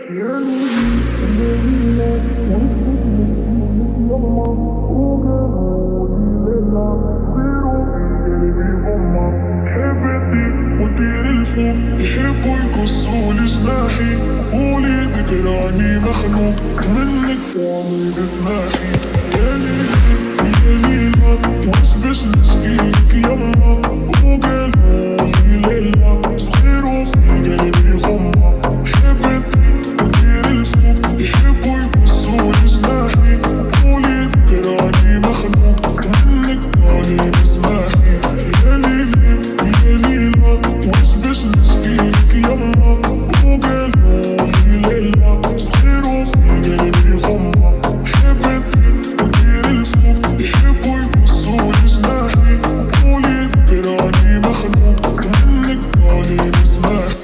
يحبوا يقصوا جناحي، قولي ذكراني مخلوق منك وامي بسماحي. يا ليلي يا ليلى واش باش نشكيلك يما، وقالولي ليلى صغير وفي قلبي غمة. حبيتي ودير الفوق يحبوا يقصوا جناحي، قولي ذكراني مخلوق منك وامي بسماحي. يا ليلي يا ليلى واش باش نشكيلك يما، وقالولي ليلى صغير وفي قلبي غمة. حبيتي ودير الفوق يحبوا يقصوا جناحي، قولي ذكراني مخلوق منك وامي بسماحي.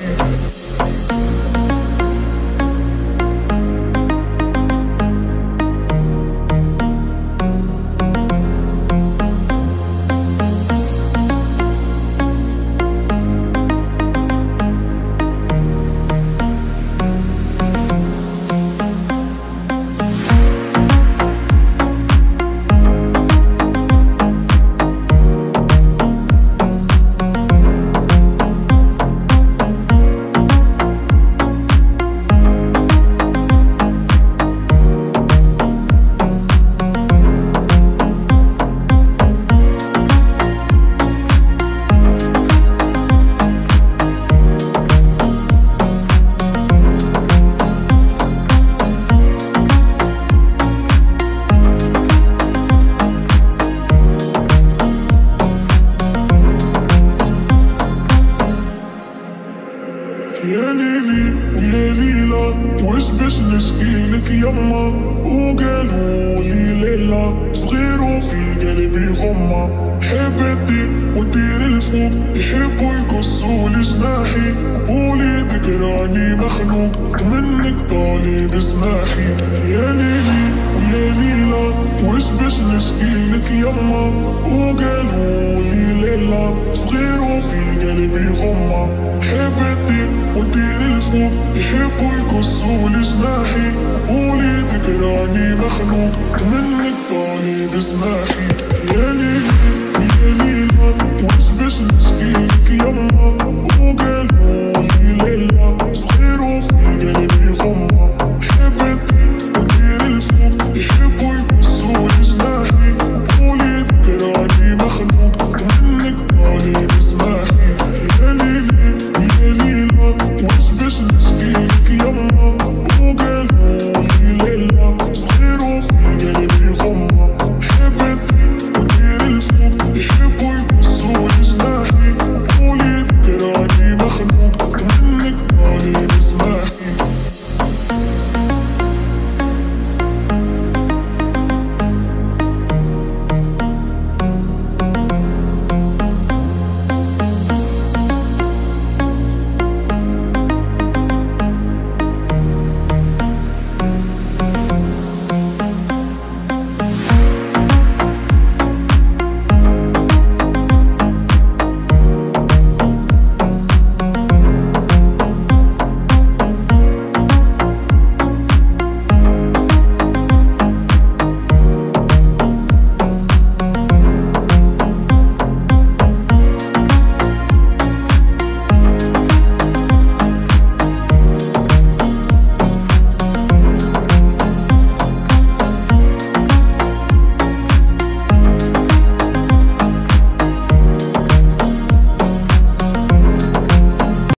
يا ليلي يا ليلى واش باش نشكيلك يما، وقالولي ليلى صغير وفي قلبي غمة. حبيتي ودير الفوق يحبوا يقصوا جناحي، قولي ذكراني مخلوق منك طالب اسماحي. يا ليلي يا ليلى واش باش نشكيلك يما، وقالولي ليلى صغير وفي قلبي غمة. حبيتي ودير الفوق يحبوا يقصوا جناحي، قولي ذكراني مخلوق منك طالب اسماحي. يا ليلي